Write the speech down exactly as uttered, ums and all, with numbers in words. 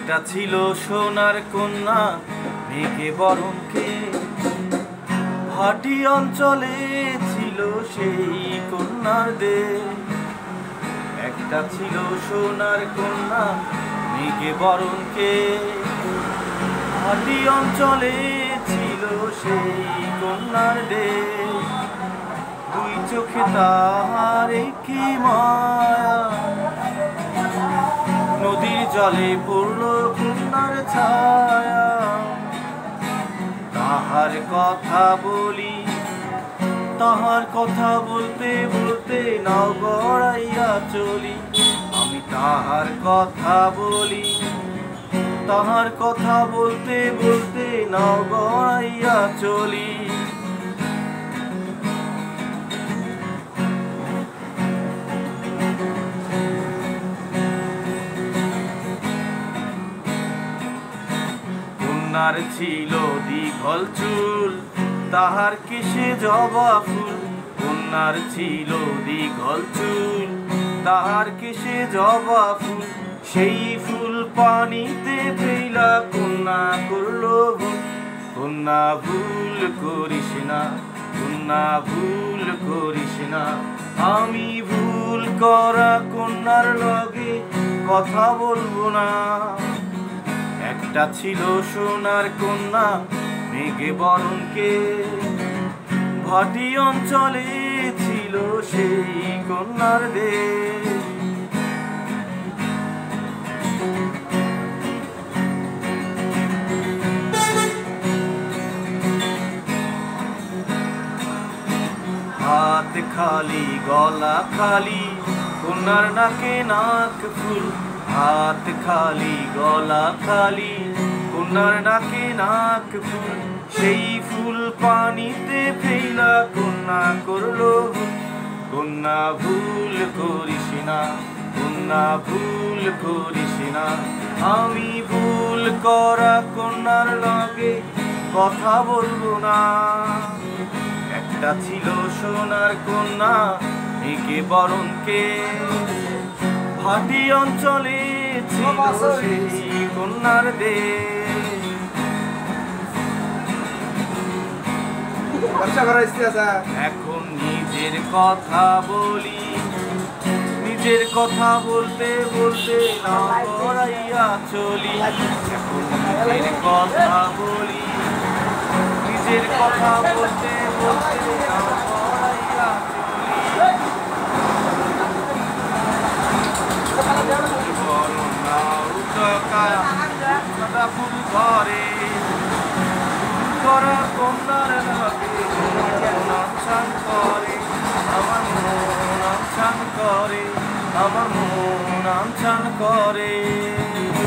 একটা ছিল সোনার কন্যা মেঘে বরণকে, ভাটি অঞ্চলে ছিল সেই কন্যার দেশ। একটা ছিল সোনার কন্যা মেঘে বরণকে, ভাটি অঞ্চলে ছিল সেই কন্যার দেশ। দুই চোখে তাহার কি মায়া, নদীর জলে পড়ল কন্যার ছায়া। তাহার কথা বলি, তাহার কথা বলতে বলতে নাও গড়াইয়া চলি। আমি তাহার কথা বলি, তাহার কথা বলতে বলতে নাও গড়াইয়া চলি। কন্যার ছিল দীঘল চুল, তাহার কেশে জবা ফুল। কন্যার ছিল দীঘল চুল, তাহার কেশে জবা ফুল। সেই ফুল পানিতে ফেলা কন্যা করল ভুল। কন্যা ভুল করিস না, কন্যা ভুল করিস না। আমি ভুল করা কন্যার লগে কথা বলবো না। একটা ছিল সোনার কন্যা মেঘে বরণকে, ভাটি অঞ্চলে ছিল সেই কন্যার দেশ। হাত খালি গলা খালি, কন্যার নাকে নাক ফুল। হাত খালি গলা খালি, কন্যার নাকে নাক ফুল। সেই ফুল পানিতে ফেলা কন্যা করলো ভুল। কন্যা ভুল করিস না, কন্যা ভুল করিস না। আমি ভুল করা কন্যার লগে কথা বলবো না। একটা ছিল সোনার কন্যা মেঘে বরণকে, ভাটি অঞ্চলে ছিল সেই কন্যার দেশ। এখন নিজের কথা বলি, নিজের কথা বলতে বলতে নাও গড়াইয়া চলি। এখন নিজের কথা বলি, নিজের কথা বলতে বলতে নাও গড়াইয়া চলি। ফুল ঘরে করা কন্যার লাগে নাম করে, আমার মন নাম করে, আমার মন নাম করে।